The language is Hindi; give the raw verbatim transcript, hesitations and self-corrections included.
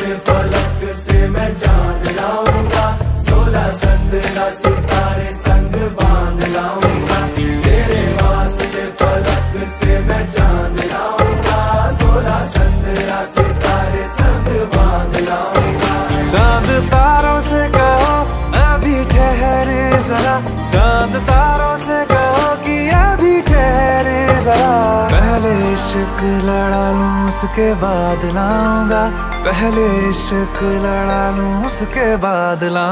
के फलक से मैं चांद लाऊंगा, सोलह संद्रा सितारे संग बांध लाऊंगा। तेरे वास्ते फलक से मैं चांद लाऊंगा, सोलह संद्रा सितारे संग बांध लाऊंगा। चांद तारों से कहो अभी ठहरे जरा, चांद तारों से कहो कि अभी ठहरे जरा। पहले इश्क लड़ा लूं उसके बाद लाऊंगा, पहले इश्क लड़ा लूं उसके बाद लाऊंगा।